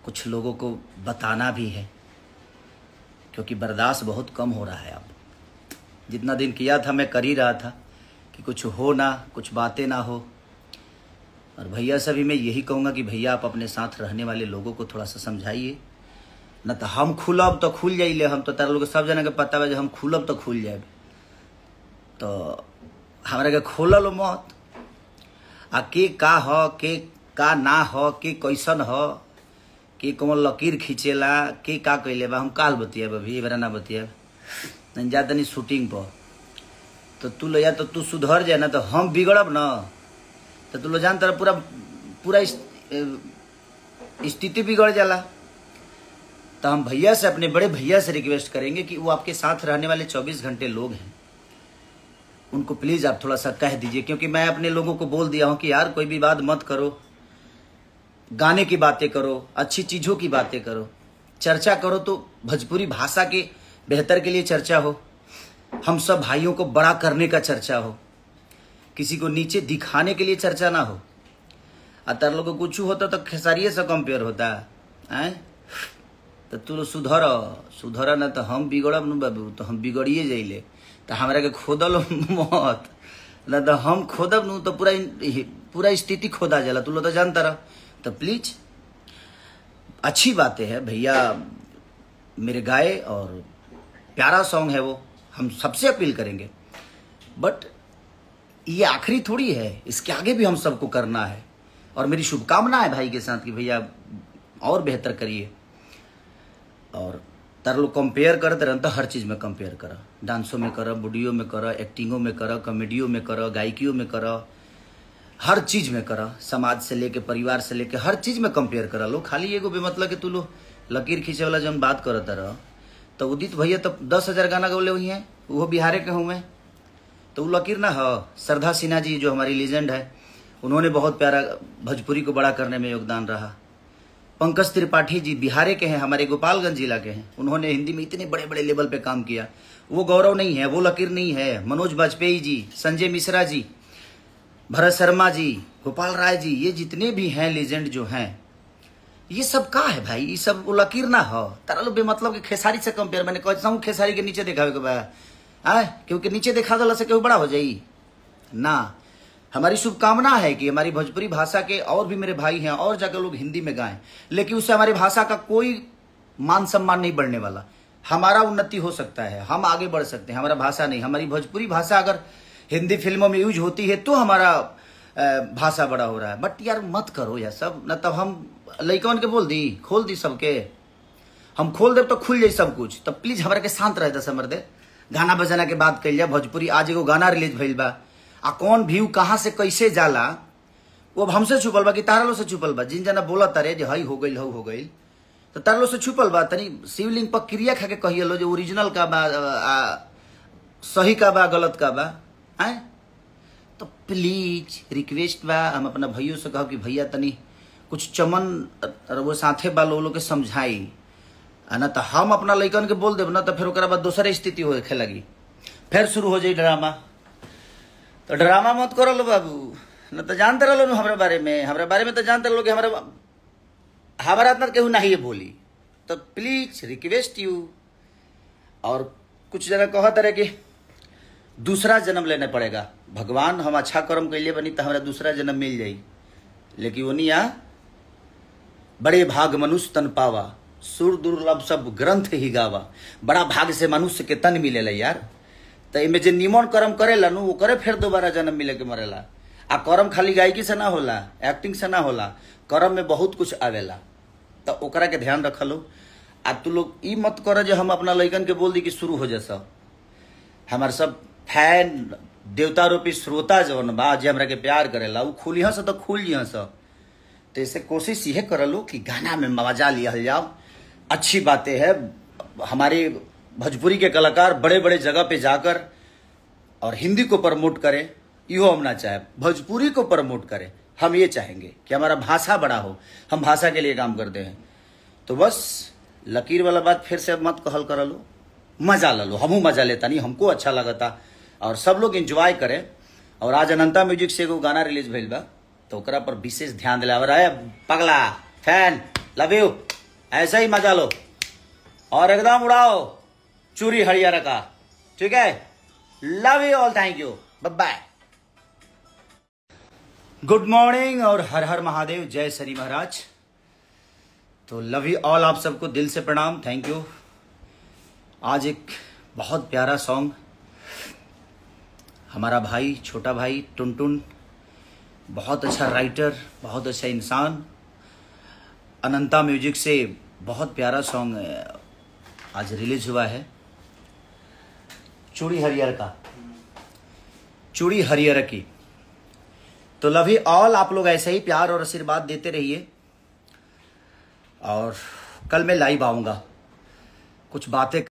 कुछ लोगों को बताना भी है, क्योंकि बर्दाश्त बहुत कम हो रहा है। अब जितना दिन किया था मैं कर ही रहा था कि कुछ हो ना, कुछ बातें ना हो। और भैया से भी मैं यही कहूँगा कि भैया आप अपने साथ रहने वाले लोगों को थोड़ा सा समझाइए, न तो हम खुलब तो खुल जाइले। हम तो तारा लोग सब जना के पता बा, हम खुलब तो खुल जाए, तो हमारे के खोलल मत। आ के का हो, के का ना हो, के कैसन हो, के कौन लकीर खींचेला, के का कैले बा, हम काल बतियाब। अभी बरा ना बतियाब, नहीं जा तनी शूटिंग पर। तो तू लो या तो तू सुधर जाए ना, तो हम बिगड़ब ना। तो तू लो जान तरह पूरा पूरा स्थिति बिगड़ जाला। तो हम भैया से, अपने बड़े भैया से रिक्वेस्ट करेंगे कि वो आपके साथ रहने वाले 24 घंटे लोग हैं, उनको प्लीज़ आप थोड़ा सा कह दीजिए। क्योंकि मैं अपने लोगों को बोल दिया हूँ कि यार कोई भी बात मत करो, गाने की बातें करो, अच्छी चीज़ों की बातें करो, चर्चा करो तो भोजपुरी भाषा के बेहतर के लिए चर्चा हो, हम सब भाइयों को बड़ा करने का चर्चा हो, किसी को नीचे दिखाने के लिए चर्चा ना हो। अतर लोग को कुछ होता तो खेसारिये से कंपेयर होता है। तो तू सुधर ना, तो हम बिगड़ब न बाबू, तो हम बिगड़िए जाइले। तो हमरा के खोदल मत ना, तो हम खोदब न तो पूरा स्थिति खोदा जाला। तू लोग तो जानता रह। तो प्लीज अच्छी बातें है भैया मेरे गाए, और प्यारा सॉन्ग है वो, हम सबसे अपील करेंगे। बट ये आखिरी थोड़ी है, इसके आगे भी हम सबको करना है। और मेरी शुभकामना है भाई के साथ कि भैया और बेहतर करिए। और तार लोग कंपेयर करते रहते, हर चीज़ में कंपेयर करा, डांसों में करा, वीडियो में करा, एक्टिंगों में करा, कॉमेडियों में करा, गायकियों में करा, हर चीज़ में करा, समाज से लेके परिवार से लेके हर चीज़ में कंपेयर करा लो। खाली एगो बेमतलब कि तू लो लकीर खींचे वाला जब बात करता रह। तो उदित भैया तो 10,000 गाना गौले हुई हैं, वो बिहारे के हूँ मैं, तो वो लकीर ना हो। श्रद्धा सिन्हा जी जो हमारी लीजेंड है, उन्होंने बहुत प्यारा भोजपुरी को बड़ा करने में योगदान रहा। पंकज त्रिपाठी जी बिहारे के हैं, हमारे गोपालगंज जिला के हैं, उन्होंने हिंदी में इतने बड़े बड़े लेवल पे काम किया। वो गौरव नहीं है, वो लकीर नहीं है। मनोज बाजपेयी जी, संजय मिश्रा जी, भरत शर्मा जी, गोपाल राय जी, ये जितने भी हैं लीजेंड जो हैं, ये सब का है भाई, ये सब वो लकीर ना हो। तारा लोग बेमतलब के खेसारी से कंपेयर, मैंने कहता हूँ खेसारी के नीचे देखावे के बा, क्योंकि नीचे देखा दला से क्यों बड़ा हो जाई ना। हमारी शुभकामना है कि हमारी भोजपुरी भाषा के और भी मेरे भाई हैं और जगह लोग हिंदी में गाएं, लेकिन उससे हमारी भाषा का कोई मान सम्मान नहीं बढ़ने वाला। हमारा उन्नति हो सकता है, हम आगे बढ़ सकते हैं, हमारा भाषा नहीं। हमारी भोजपुरी भाषा अगर हिंदी फिल्मों में यूज होती है तो हमारा भाषा बड़ा हो रहा है। बट यार मत करो यार सब न, तब हम लइकन के बोल दी, खोल दी सबके, हम खोल दे तो खुल जाए सब कुछ। तब प्लीज हमारा के शांत रहे दस मर्दे, गाना बजाना के बात कल जाए। भोजपुरी आज एगो गाना रिलीज भइल बा, आ कौन व्यू कहाँ से कैसे जाला वो अब हमसे छुपल बा कि तारा लो से छुपल बा। जिन जना बोला तारे जो हई हो गई हो गई, तो तारा लो से छुपल बा। तनी शिवलिंग पर क्रिया खा के कहिए लो जो ओरिजिनल का बा, सही का बा, गलत का बा। तो प्लीज रिक्वेस्ट बा, हम अपना भैयों से कहो कि भैया तनी कुछ चमन वो साथे बा लोग के समझाई, ना तो हम अपना लइकन के बोल देब ना, तो फिर ओकरा बाद दोसर स्थिति होखे लगी, फिर शुरू हो जाई ड्रामा। तो ड्रामा मत करो लो बाबू, न तो जानते रहो हमारे बारे में तो जानते रहो कि हमारा इतना केहू नहीं बोली। तो प्लीज रिक्वेस्ट यू। और कुछ जगह कहत रहे कि दूसरा जन्म लेने पड़ेगा, भगवान हम अच्छा कर्म कैले बनी तो हमारा दूसरा जन्म मिल जाई, लेकिन वो नहीं आ। बड़े भाग मनुष्य तन पावा, सुर दुर्लभ सब ग्रंथ ही गावा। बड़ा भाग से मनुष्य के तन मिलेला यार। तो इमे जे निमन कर्म करेला नु वो करे फिर दोबारा जन्म मिले के मरेला। आ कर्म खाली गायकी से ना होला, एक्टिंग से ना होला, कर्म में बहुत कुछ आवेला। तो ओकरा के ध्यान रख लो। आ तू लोग ई मत कर जो हम अपना लइकन के बोल दी कि शुरू हो जैसा। हमार सब फैन देवता रूपी श्रोता जवन बा जे हमरा के प्यार करेला, वो खुलिया से तो खुल जिया से। तो इसे कोशिश यह कर लो कि गाना में मजा लिया जाओ। अच्छी बातें है, हमारे भोजपुरी के कलाकार बड़े बड़े जगह पे जाकर और हिंदी को प्रमोट करें, यो हम ना चाहे, भोजपुरी को प्रमोट करें। हम ये चाहेंगे कि हमारा भाषा बड़ा हो, हम भाषा के लिए काम करते हैं। तो बस लकीर वाला बात फिर से मत कहल कर लो, मजा ला लो। हमू मजा लेता नहीं, हमको अच्छा लगता और सब लोग एंजॉय करें। और आज अनंता म्यूजिक से एगो गाना रिलीज भइल बा, तो ओकरा पर विशेष ध्यान दिला। पगला फैन लव यू। ऐसा ही मजा लो और एकदम उड़ाओ चूड़ी हरियर का। ठीक है, love you all, thank you, bye bye. Good morning और हर हर महादेव, जय शनि महाराज। तो लव यू ऑल, आप सबको दिल से प्रणाम, थैंक यू। आज एक बहुत प्यारा सॉन्ग हमारा भाई, छोटा भाई टुनटुन, बहुत अच्छा राइटर, बहुत अच्छा इंसान, अनंता म्यूजिक से बहुत प्यारा सॉन्ग आज रिलीज हुआ है, चूड़ी हरियर का, चूड़ी हरियर की। तो लव यू ऑल, आप लोग ऐसे ही प्यार और आशीर्वाद देते रहिए। और कल मैं लाइव आऊंगा, कुछ बातें